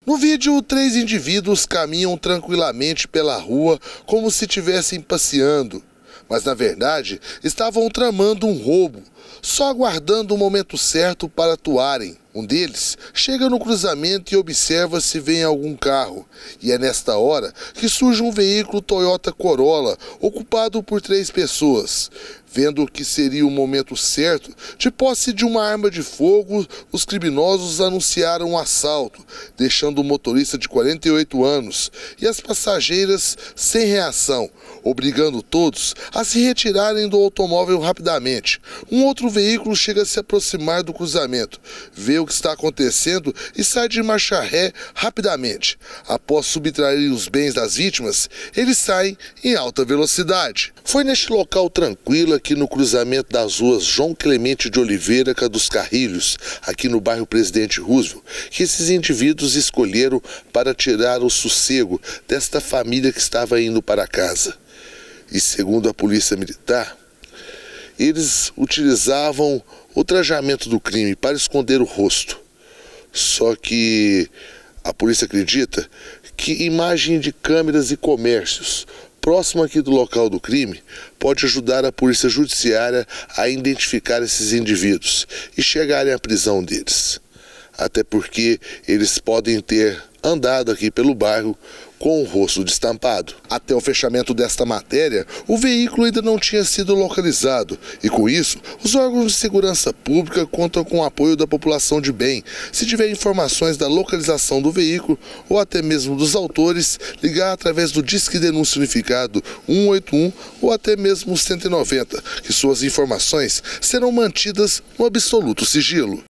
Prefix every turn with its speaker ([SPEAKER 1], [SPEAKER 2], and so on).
[SPEAKER 1] No vídeo, 3 indivíduos caminham tranquilamente pela rua como se estivessem passeando, mas na verdade estavam tramando um roubo, só aguardando o momento certo para atuarem. Um deles chega no cruzamento e observa se vem algum carro, e é nesta hora que surge um veículo Toyota Corolla ocupado por 3 pessoas. Vendo que seria o momento certo, de posse de uma arma de fogo, os criminosos anunciaram um assalto, deixando o motorista de 48 anos e as passageiras sem reação, obrigando todos a se retirarem do automóvel rapidamente. Um outro veículo chega a se aproximar do cruzamento, vê o que está acontecendo e sai de marcha ré rapidamente. Após subtrair os bens das vítimas, eles saem em alta velocidade. Foi neste local tranquilo, aqui no cruzamento das ruas João Clemente de Oliveira com a dos Carrilhos, aqui no bairro Presidente Roosevelt, que esses indivíduos escolheram para tirar o sossego desta família que estava indo para casa. E segundo a polícia militar, eles utilizavam o trajamento do crime para esconder o rosto. Só que a polícia acredita que imagem de câmeras e comércios próximo aqui do local do crime pode ajudar a polícia judiciária a identificar esses indivíduos e chegarem à prisão deles. Até porque eles podem ter andado aqui pelo bairro com o rosto destampado. Até o fechamento desta matéria, o veículo ainda não tinha sido localizado e, com isso, os órgãos de segurança pública contam com o apoio da população de bem. Se tiver informações da localização do veículo ou até mesmo dos autores, ligar através do Disque Denúncia Unificado 181 ou até mesmo 190, que suas informações serão mantidas no absoluto sigilo.